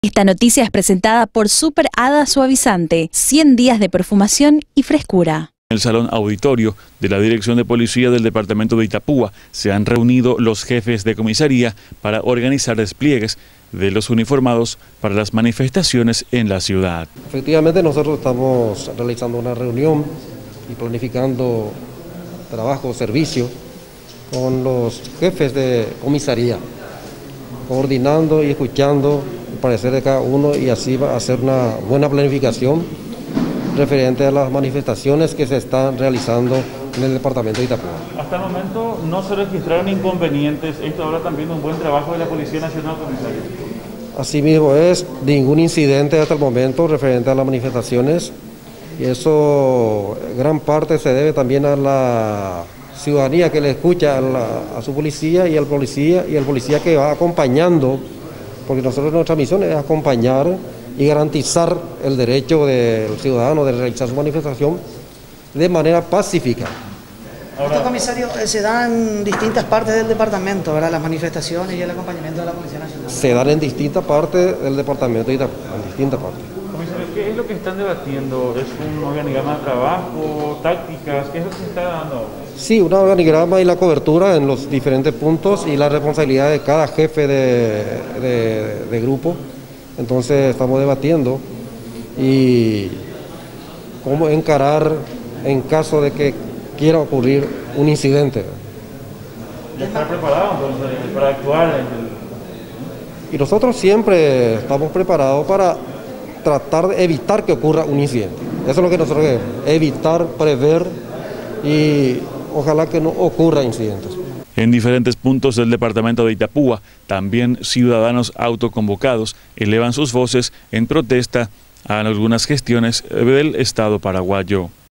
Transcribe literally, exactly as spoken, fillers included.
Esta noticia es presentada por Super Hada Suavizante, cien días de perfumación y frescura. En el salón auditorio de la Dirección de Policía del Departamento de Itapúa se han reunido los jefes de comisaría para organizar despliegues de los uniformados para las manifestaciones en la ciudad. Efectivamente, nosotros estamos realizando una reunión y planificando trabajo, servicio con los jefes de comisaría, coordinando y escuchando el parecer de cada uno y así va a hacer una buena planificación referente a las manifestaciones que se están realizando en el departamento de Itapúa. Hasta el momento no se registraron inconvenientes. Esto habla también de un buen trabajo de la Policía Nacional, comisario. Asimismo es ningún incidente hasta el momento referente a las manifestaciones y eso gran parte se debe también a la ciudadanía que le escucha a, la, a su policía y al policía y el policía que va acompañando, porque nosotros nuestra misión es acompañar y garantizar el derecho del ciudadano de realizar su manifestación de manera pacífica. Ahora, este comisario se da en distintas partes del departamento, ¿verdad? Las manifestaciones y el acompañamiento de la Policía Nacional. Se dan en distintas partes del departamento, en distintas partes. Comisario, ¿qué es lo que están debatiendo? ¿Es un organigrama de trabajo, tácticas? ¿Qué es lo que se está dando? Sí, un organigrama y la cobertura en los diferentes puntos y la responsabilidad de cada jefe de, de, de grupo. Entonces estamos debatiendo y cómo encarar en caso de que quiera ocurrir un incidente. ¿Ya está preparado entonces para actuar? En el... Y nosotros siempre estamos preparados para tratar de evitar que ocurra un incidente. Eso es lo que nosotros queremos, evitar, prever y ojalá que no ocurra incidentes. En diferentes puntos del departamento de Itapúa, también ciudadanos autoconvocados elevan sus voces en protesta a algunas gestiones del Estado paraguayo.